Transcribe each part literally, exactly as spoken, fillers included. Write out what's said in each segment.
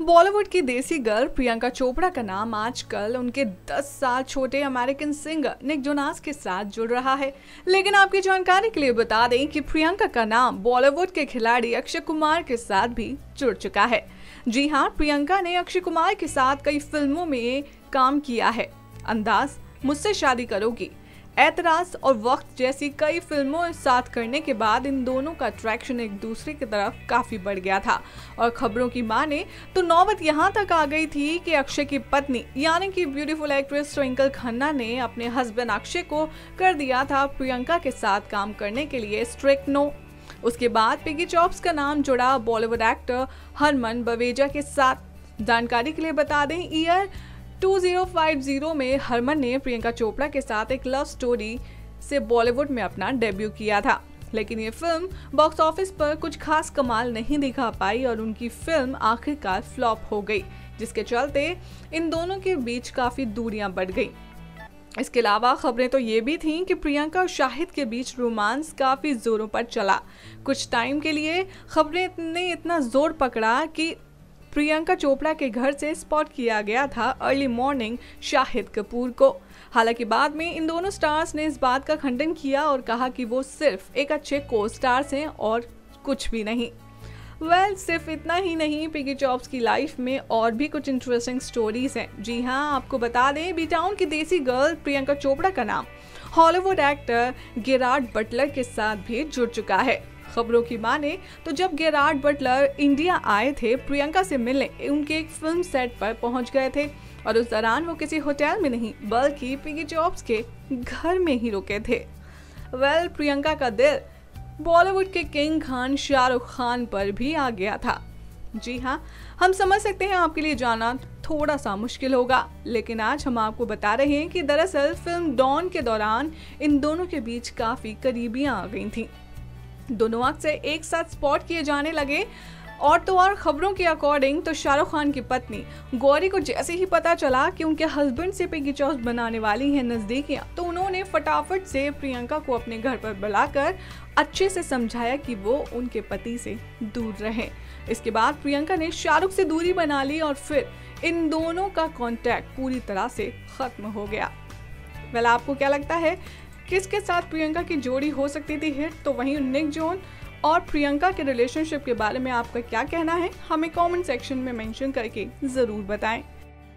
बॉलीवुड की देसी गर्ल प्रियंका चोपड़ा का नाम आजकल उनके दस साल छोटे अमेरिकन सिंगर निक जोनास के साथ जुड़ रहा है। लेकिन आपकी जानकारी के लिए बता दें कि प्रियंका का नाम बॉलीवुड के खिलाड़ी अक्षय कुमार के साथ भी जुड़ चुका है। जी हाँ, प्रियंका ने अक्षय कुमार के साथ कई फिल्मों में काम किया है। अंदाज, मुझसे शादी करोगी, ऐतराज और वक्त जैसी कई फिल्मों साथ करने के बाद इन दोनों का अट्रैक्शन एक दूसरे की तरफ काफी बढ़ गया था और खबरों की माने तो नौबत यहाँ तक आ गई थी कि अक्षय की पत्नी यानी कि ब्यूटीफुल एक्ट्रेस ट्विंकल खन्ना ने अपने हस्बैंड अक्षय को कर दिया था प्रियंका के साथ काम करने के लिए स्ट्रिक्ट नो। उसके बाद पिगी चॉप्स का नाम जुड़ा बॉलीवुड एक्टर हरमन बवेजा के साथ। जानकारी के लिए बता दें, ईयर दो हज़ार पचास में हरमन ने प्रियंका चोपड़ा के साथ एक लव स्टोरी से बॉलीवुड में अपना डेब्यू किया था, लेकिन ये फिल्म बॉक्स ऑफिस पर कुछ खास कमाल नहीं दिखा पाई और उनकी फिल्म आखिरकार फ्लॉप हो गई, जिसके चलते इन दोनों के बीच काफी दूरियां बढ़ गई। इसके अलावा खबरें तो ये भी थीं कि प्रियंका और शाहिद के बीच रोमांस काफी जोरों पर चला। कुछ टाइम के लिए खबरें ने इतना जोर पकड़ा कि प्रियंका चोपड़ा के घर से स्पॉट किया गया था अर्ली मॉर्निंग शाहिद कपूर को। हालांकि बाद में इन दोनों स्टार्स ने इस बात का खंडन किया और कहा कि वो सिर्फ एक अच्छे को स्टार्स हैं और कुछ भी नहीं। वेल well, सिर्फ इतना ही नहीं, पिगी चॉप्स की लाइफ में और भी कुछ इंटरेस्टिंग स्टोरीज हैं। जी हाँ, आपको बता दें, बी टाउन की देसी गर्ल प्रियंका चोपड़ा का नाम हॉलीवुड एक्टर गेरार्ड बटलर के साथ भी जुड़ चुका है। खबरों की माने तो जब गेरार्ड बटलर इंडिया आए थे, प्रियंका से मिलने उनके एक फिल्म सेट पर पहुंच गए थे और उस दौरान वो किसी होटल में नहीं बल्कि पिगी चॉप्स के घर में ही रुके थे। वेल, प्रियंका का दिल बॉलीवुड के किंग खान शाहरुख खान पर भी आ गया था। जी हाँ, हम समझ सकते हैं आपके लिए जानना थोड़ा सा मुश्किल होगा, लेकिन आज हम आपको बता रहे हैं कि दरअसल फिल्म डॉन के दौरान इन दोनों के बीच काफी करीबियां आ गई थीं। दोनों अक्सर एक साथ स्पॉट किए जाने लगे और तो और खबरों के अकॉर्डिंग तो शाहरुख खान की पत्नी गौरी को जैसे ही पता चला कि उनके हस्बैंड से पिगी चॉप्स बनाने वाली हैं नजदीकियां, तो उन्होंने फटाफट से प्रियंका को अपने घर पर बुलाकर अच्छे से समझाया कि वो उनके पति से दूर रहे। इसके बाद प्रियंका ने शाहरुख से दूरी बना ली और फिर इन दोनों का कॉन्टैक्ट पूरी तरह से खत्म हो गया। वेल, आपको क्या लगता है किसके साथ प्रियंका की जोड़ी हो सकती थी हिट? तो वहीं निक जोन और प्रियंका के रिलेशनशिप के बारे में आपका क्या कहना है, हमें कमेंट सेक्शन में मेंशन करके जरूर बताएं।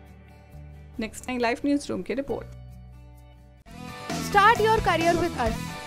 Next time live news room की रिपोर्ट। Start your career with us.